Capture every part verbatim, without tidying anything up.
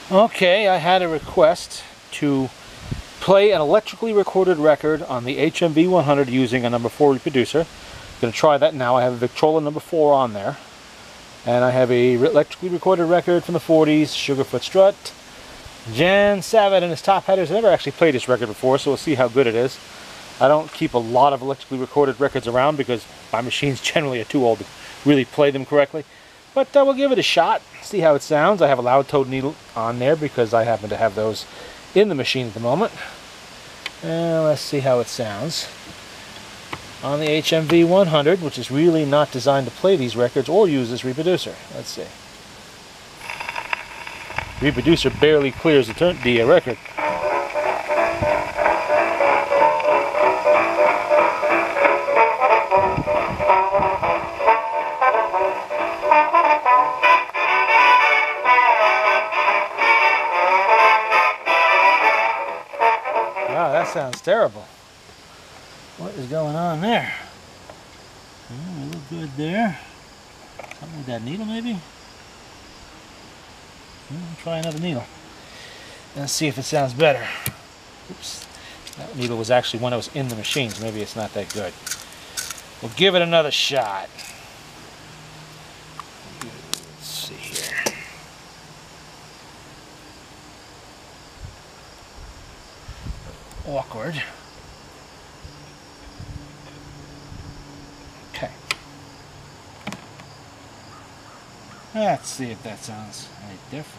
Okay, I had a request to play an electrically recorded record on the H M V one hundred using a number four reproducer. I'm going to try that now. I have a Victrola number four on there. And I have a electrically recorded record from the forties, Sugarfoot Strut. Jan Savitt and his Top Hatters. I've never actually played this record before, so we'll see how good it is. I don't keep a lot of electrically recorded records around because my machines generally are too old to really play them correctly. But uh, we'll give it a shot, see how it sounds. I have a loud toed needle on there because I happen to have those in the machine at the moment. And let's see how it sounds on the H M V one hundred, which is really not designed to play these records or use this reproducer. Let's see. Reproducer barely clears the, turn the uh, record. Wow, that sounds terrible. What is going on there? Oh, look good there. Something with that needle, maybe? Hmm, try another needle. Let's see if it sounds better. Oops. That needle was actually when I was in the machine, so maybe it's not that good. We'll give it another shot. Let's see here. Awkward. Okay. Let's see if that sounds any different.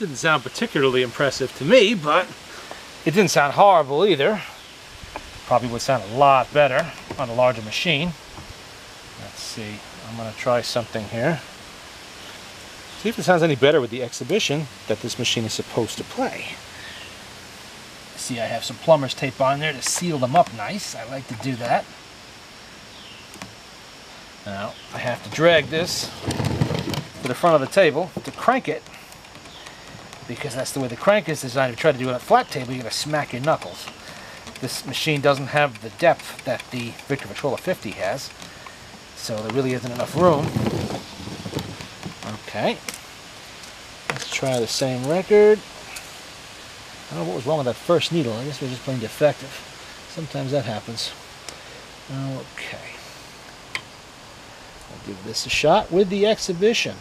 Didn't sound particularly impressive to me, but it didn't sound horrible either. Probably would sound a lot better on a larger machine. Let's see, I'm going to try something here. See if it sounds any better with the Exhibition that this machine is supposed to play. See, I have some plumber's tape on there to seal them up nice. I like to do that. Now, I have to drag this to the front of the table to crank it, because that's the way the crank is designed. If you try to do it on a flat table, you're going to smack your knuckles. This machine doesn't have the depth that the Victor Victrola fifty has, so there really isn't enough room. Okay, let's try the same record. I don't know what was wrong with that first needle. I guess it was just plain defective. Sometimes that happens. Okay, I'll give this a shot with the Exhibition.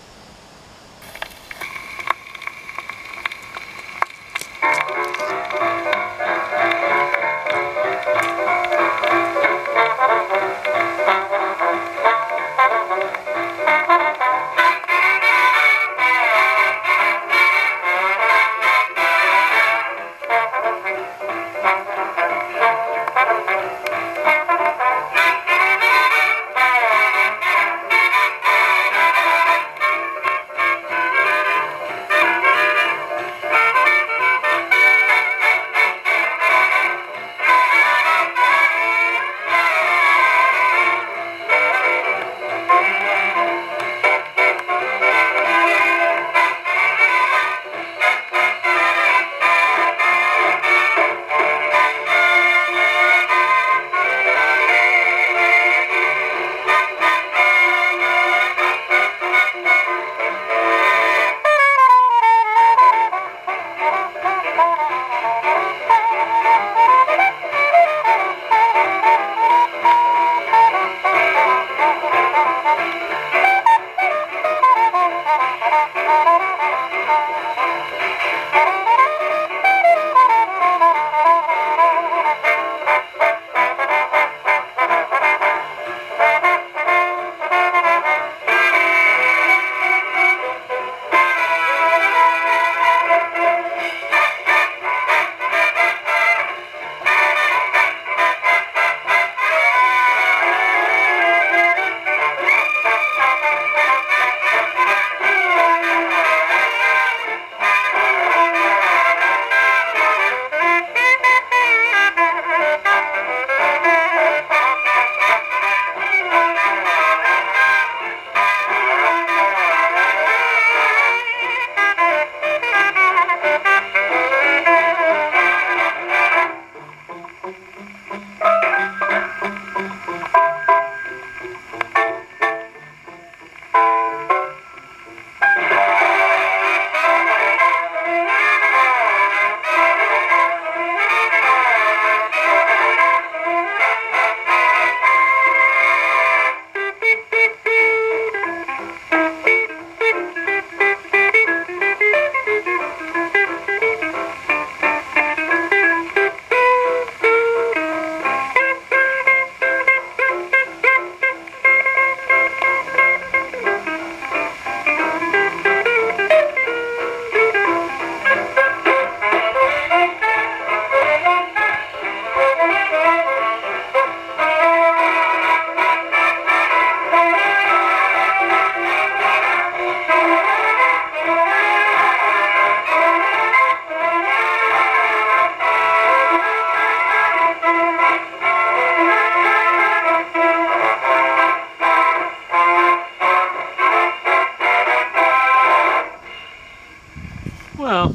Well,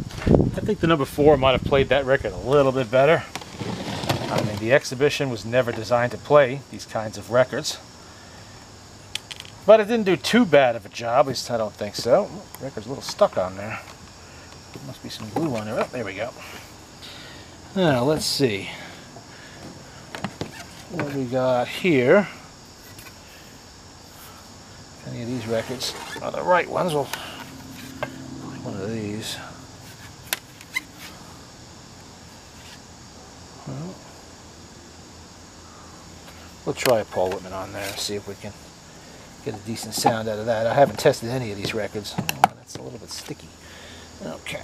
I think the number four might have played that record a little bit better. I mean, the Exhibition was never designed to play these kinds of records. But it didn't do too bad of a job, at least I don't think so. The record's a little stuck on there. There must be some glue on there. Oh, there we go. Now, let's see what we got here. If any of these records are the right ones, we'll play one of these. Well, we'll try a Paul Whitman on there and see if we can get a decent sound out of that. I haven't tested any of these records. Oh, that's a little bit sticky. Okay.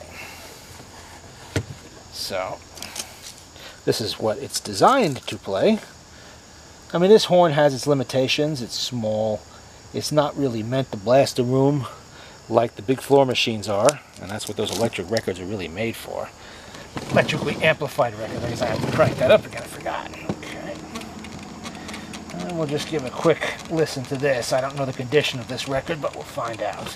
So, this is what it's designed to play. I mean, this horn has its limitations. It's small. It's not really meant to blast a room like the big floor machines are, and that's what those electric records are really made for. Electrically amplified record. I guess I have to crank that up again. I forgot. Okay. And we'll just give a quick listen to this. I don't know the condition of this record, but we'll find out.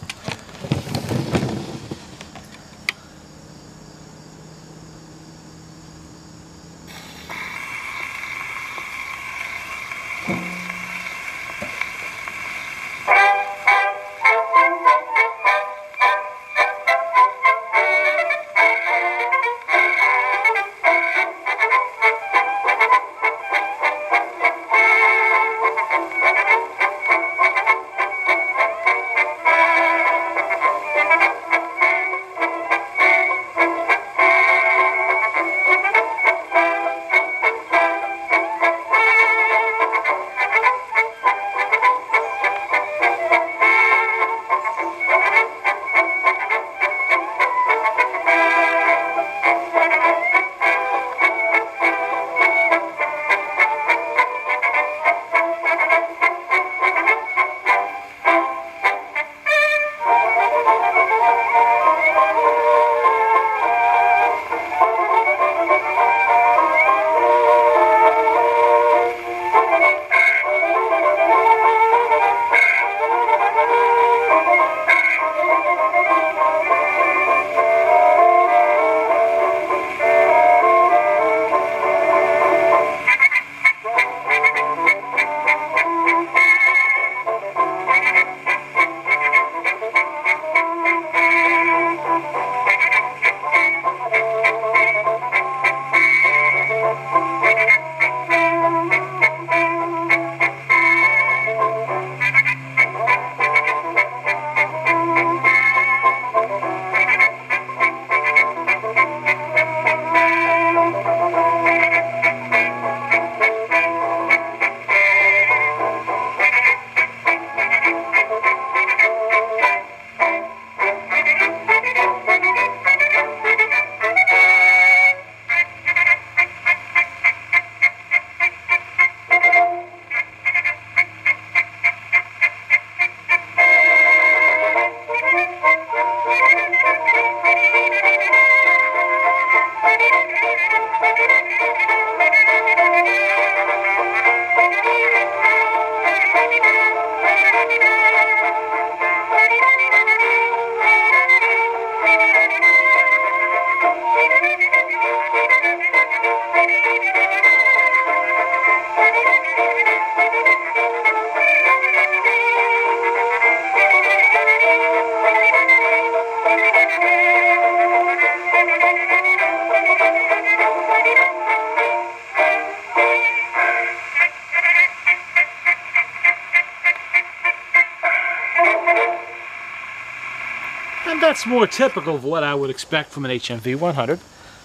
And that's more typical of what I would expect from an H M V one hundred.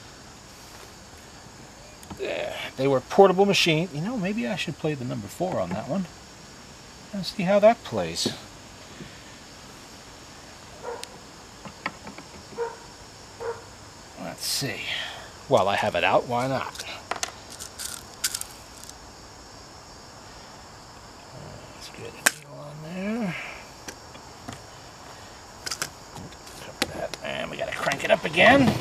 They were portable machine. You know, maybe I should play the number four on that one and see how that plays. Let's see. While I have it out, why not? Let's get a deal on there. Cover that. And we gotta crank it up again.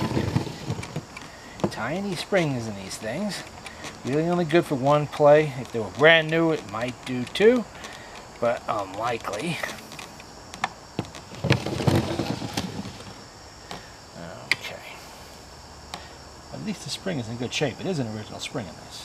Tiny springs in these things. Really only good for one play. If they were brand new, it might do two, but unlikely. Okay. At least the spring is in good shape. It is an original spring in this.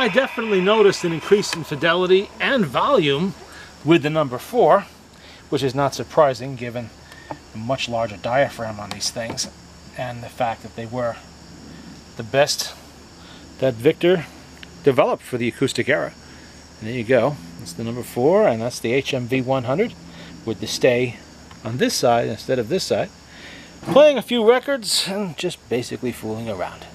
I definitely noticed an increase in fidelity and volume with the number four, which is not surprising given the much larger diaphragm on these things and the fact that they were the best that Victor developed for the acoustic era. And there you go. That's the number four, and that's the H M V one hundred with the stay on this side instead of this side. Playing a few records and just basically fooling around.